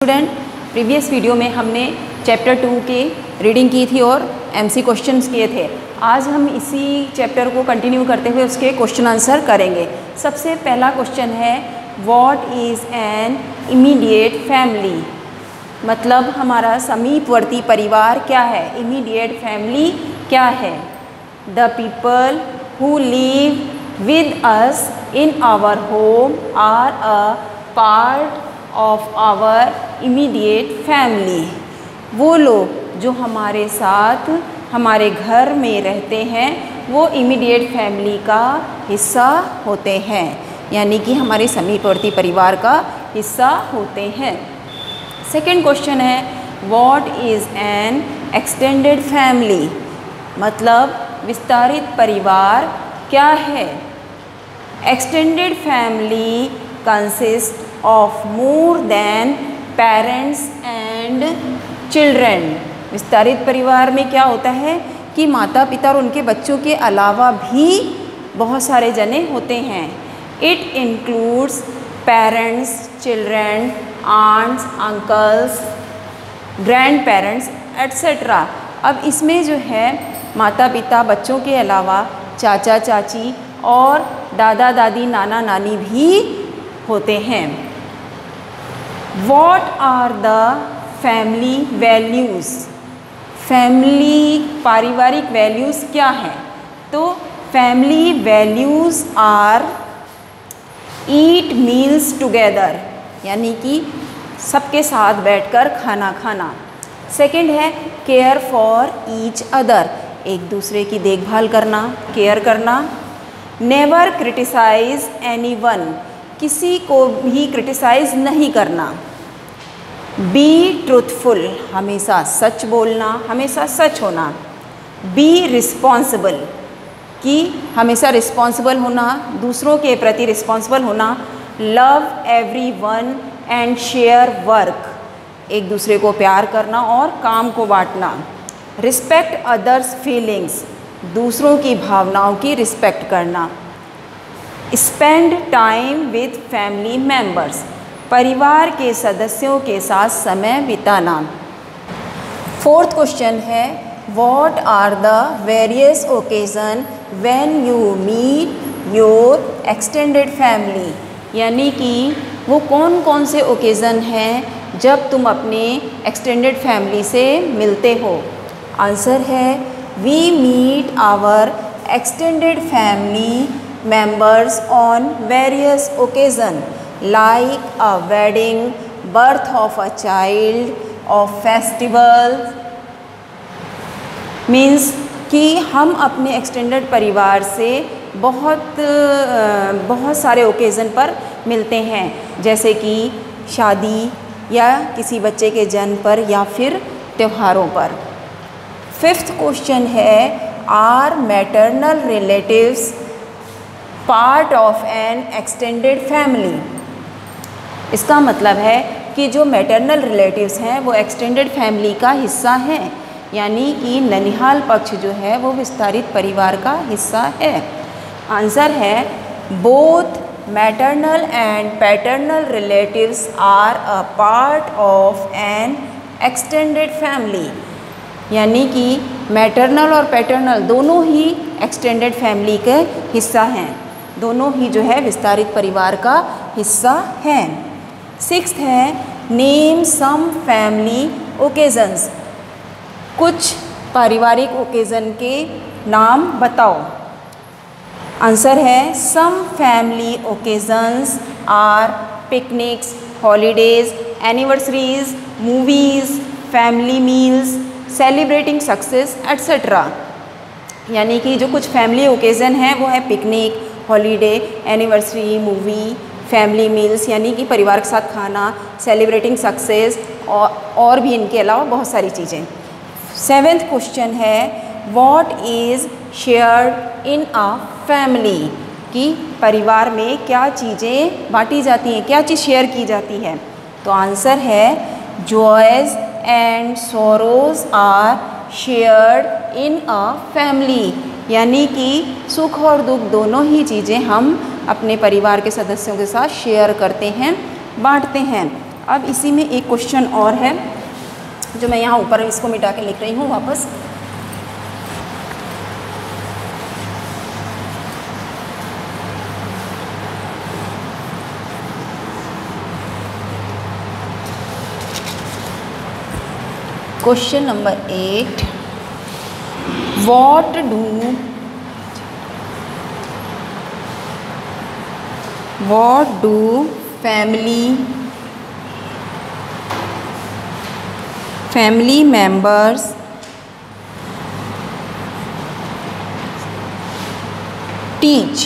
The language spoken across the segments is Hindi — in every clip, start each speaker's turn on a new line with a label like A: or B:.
A: स्टूडेंट, प्रीवियस वीडियो में हमने चैप्टर 2 की रीडिंग की थी और एमसी क्वेश्चंस किए थे। आज हम इसी चैप्टर को कंटिन्यू करते हुए उसके क्वेश्चन आंसर करेंगे। सबसे पहला क्वेश्चन है, what is an immediate family? मतलब हमारा समीपवर्ती परिवार क्या है? इमीडिएट फैमिली क्या है? The people who live with us in our home are a part of our immediate family. वो लोग जो हमारे साथ हमारे घर में रहते हैं वो इमीडिएट फैमिली का हिस्सा होते हैं, यानी कि हमारे समीपवर्ती परिवार का हिस्सा होते हैं। सेकेंड क्वेश्चन है, what is an extended family? मतलब विस्तारित परिवार क्या है? Extended family consist of more than parents and children। विस्तारित परिवार में क्या होता है कि माता पिता और उनके बच्चों के अलावा भी बहुत सारे जने होते हैं। It includes parents, children, aunts, uncles, grandparents, etc। अब इसमें जो है माता पिता बच्चों के अलावा चाचा चाची और दादा दादी नाना नानी भी होते हैं। What are the family values? Family पारिवारिक वैल्यूज़ क्या हैं? तो family values are eat meals together, यानी कि सबके साथ बैठकर खाना खाना। सेकंड है केयर फॉर ईच अदर, एक दूसरे की देखभाल करना, केयर करना। नेवर क्रिटिसाइज एनीवन, किसी को भी क्रिटिसाइज़ नहीं करना। बी ट्रूथफुल, हमेशा सच बोलना, हमेशा सच होना। बी रिस्पॉन्सिबल, कि हमेशा रिस्पॉन्सिबल होना, दूसरों के प्रति रिस्पॉन्सिबल होना। Love everyone and share work, एक दूसरे को प्यार करना और काम को बांटना। रिस्पेक्ट अदर्स फीलिंग्स, दूसरों की भावनाओं की रिस्पेक्ट करना। Spend time with family members, परिवार के सदस्यों के साथ समय बिताना। फोर्थ क्वेश्चन है, what are the various occasion when you meet your extended family? यानी कि वो कौन कौन से ओकेज़न हैं जब तुम अपने एक्सटेंडेड फैमिली से मिलते हो? आंसर है, we meet our extended family members on various occasions like a wedding, birth of a child, of festivals। Means कि हम अपने एक्सटेंडेड परिवार से बहुत सारे ओकेज़न पर मिलते हैं, जैसे कि शादी या किसी बच्चे के जन्म पर या फिर त्योहारों पर। फिफ्थ क्वेश्चन है, are maternal relatives part of an extended family? इसका मतलब है कि जो मैटरनल रिलेटिव्स हैं वो एक्सटेंडेड फैमिली का हिस्सा हैं, यानी कि ननिहाल पक्ष जो है वो विस्तारित परिवार का हिस्सा है। आंसर है, both maternal and paternal relatives are a part of an extended family, यानी कि मैटरनल और पैटर्नल दोनों ही एक्सटेंडेड फैमिली के हिस्सा हैं, दोनों ही जो है विस्तारित परिवार का हिस्सा हैं। सिक्स्थ है, नेम सम फैमिली ओकेजन्स, कुछ पारिवारिक ओकेज़न के नाम बताओ। आंसर है, some family occasions are picnics, holidays, anniversaries, movies, family meals, celebrating success etcetera. यानी कि जो कुछ फैमिली ओकेज़न हैं वो है picnic, holiday, anniversary, movie, family meals यानी कि परिवार के साथ खाना, सेलिब्रेटिंग सक्सेस और भी इनके अलावा बहुत सारी चीज़ें। सेवेंथ क्वेश्चन है, what is shared in a family? कि परिवार में क्या चीज़ें बांटी जाती हैं, क्या चीज़ शेयर की जाती है? तो आंसर है, joys and sorrows are shared in a family, यानी कि सुख और दुख दोनों ही चीज़ें हम अपने परिवार के सदस्यों के साथ शेयर करते हैं, बांटते हैं। अब इसी में एक क्वेश्चन और है जो मैं यहाँ ऊपर इसको मिटा के लिख रही हूँ वापस। Question number 8, what do family members teach?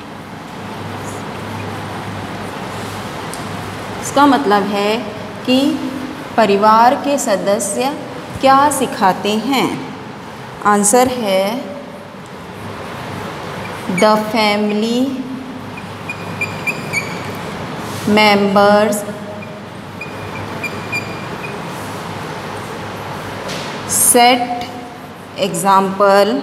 A: इसका मतलब है कि परिवार के सदस्य क्या सिखाते हैं। आंसर है the family members set examples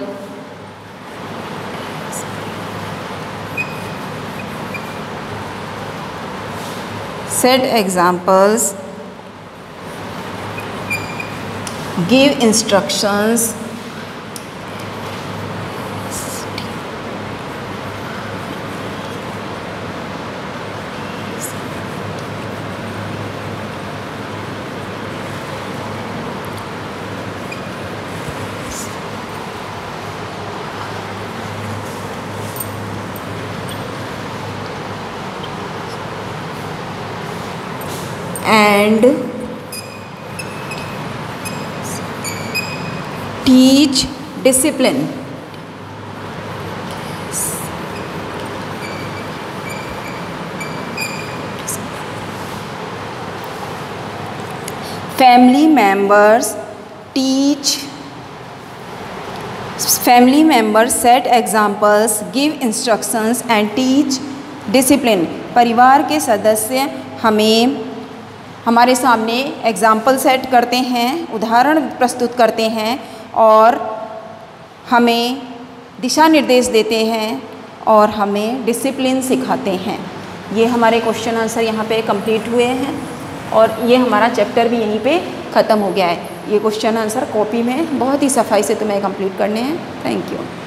A: give instructions and teach discipline. Family members set examples, give instructions and teach discipline. परिवार के सदस्य हमारे सामने एग्ज़ाम्पल सेट करते हैं, उदाहरण प्रस्तुत करते हैं और हमें दिशा निर्देश देते हैं और हमें डिसिप्लिन सिखाते हैं। ये हमारे क्वेश्चन आंसर यहाँ पे कंप्लीट हुए हैं और ये हमारा चैप्टर भी यहीं पे ख़त्म हो गया है। ये क्वेश्चन आंसर कॉपी में बहुत ही सफाई से तुम्हें कंप्लीट करने हैं। Thank you.